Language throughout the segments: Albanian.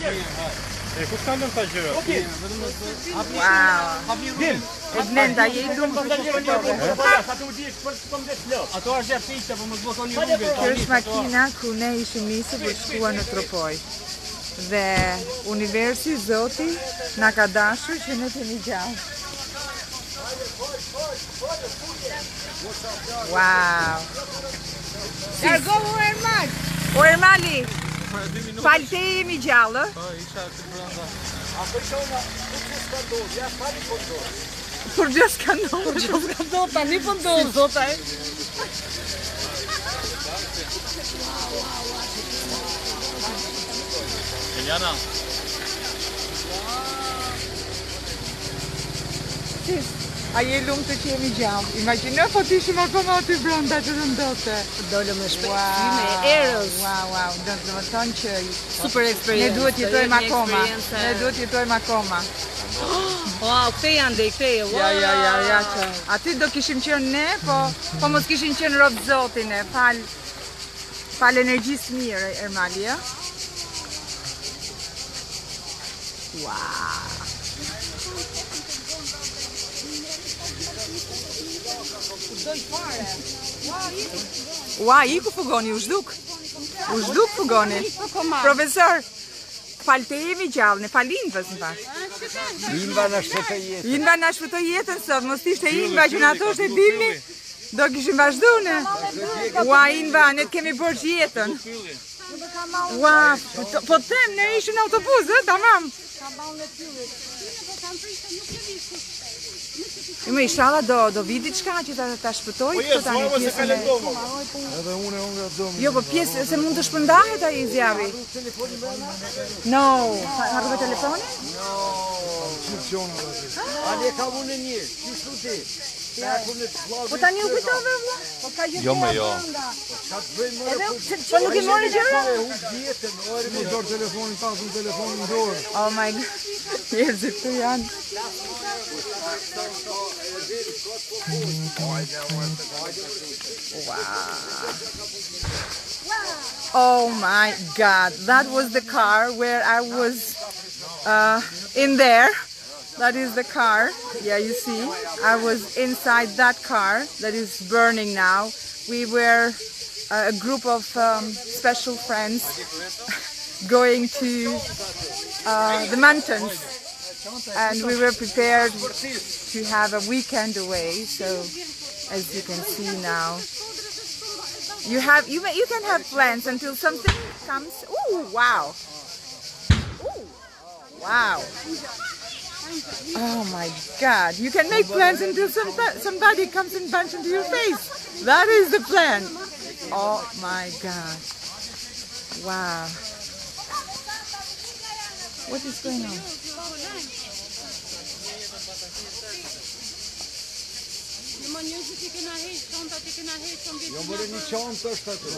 E ku kanë lënë ta gjëra? Wow. E Glenda, je i lumë Ato është e pishta, po mos bllokoni rrugën. Kjo është makina ku ne ishim nisur për shkuar në Tropoj. Dhe universi, Zoti, na ka dashur që ne t'jemi gjallë. Wow. Largohu Ermal. O Ermali, falë te jemi gjallë. Kur gjë s'ka ndodhur. Tani po ndodh zota e. Eliana. A je lumë të që jemi gjallë. Imagjino po t'ishim akoma aty brenda që të ndote. Dole me shpejtësi me erës. Wow, do të më thonë që Super eksperiencë. ne duhet jetojmë akoma. Ne duhet jetojmë akoma. Wow, këte janë dhe i këte. Ja, që. Aty do kishim qenë ne, po mos kishim qenë robë Zotin e. Fal energjisë mirë, Ermali, ja? Wow. Ua, iku fugoni, u zhduk fugoni. Profesor, falë te jemi gjallë, ne falin vës në fakt. Inva na shpëtoi jetën. Inva na shpëtoi jetën sot, mos ishte Inva që na thoshte dimi, do kishim vazhdu ne. Ua, Inva, ne t'kemi borç jetën. Ua, po them, ne ishim në autobus, tamam. Ima inshallah do vidi çka që ta shpëtoj Po këto tani pjesën. Edhe unë nga domi. Jo, po pjesë se mund të shpërndahet ai zjavi. No, harrove telefonin? Ale ka unë një, kështu ti. Po tani u kujtove vëlla? Po ka gjë. Jo më jo. Po nuk i mori gjëra? Më dorë telefonin, pasën telefonin në dorë. Oh my god. Njerëzit këtu janë. Oh my god, that was the car where I was in there. That is the car. Yeah, you see, I was inside that car that is burning now. We were a group of special friends going to the mountains, and we were prepared to have a weekend away. So, as you can see now, you can have plans until something comes. Ooh, wow! Ooh, wow! Oh my God! You can make plans until somebody comes and punches into your face. That is the plan. Oh my God! Wow! What is going on? Jo more një çantë është aty.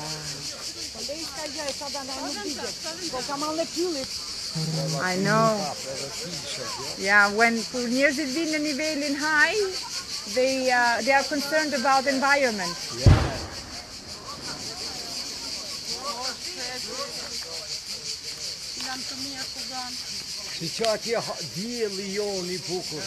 I know. Yeah, when njerëzit vinë në nivelin high, they are concerned about environment. Si që atje dielli joni bukur.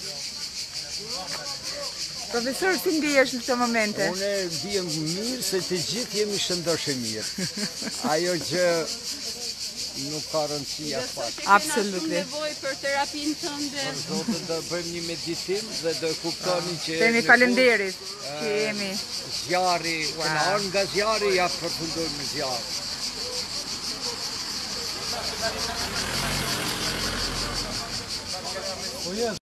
Profesor, si ndihesh në këto momente? Unë ndihem mirë se të gjithë jemi shëndoshë mirë. Ajo që nuk ka rëndësi afat. Absolutely. Nevojë për terapinë tënde. Zotë do bëjmë një meditim dhe do kuptoni që Themi falenderit që jemi. Zjarri, këna nga zjarri ja përfundojmë në zjarri.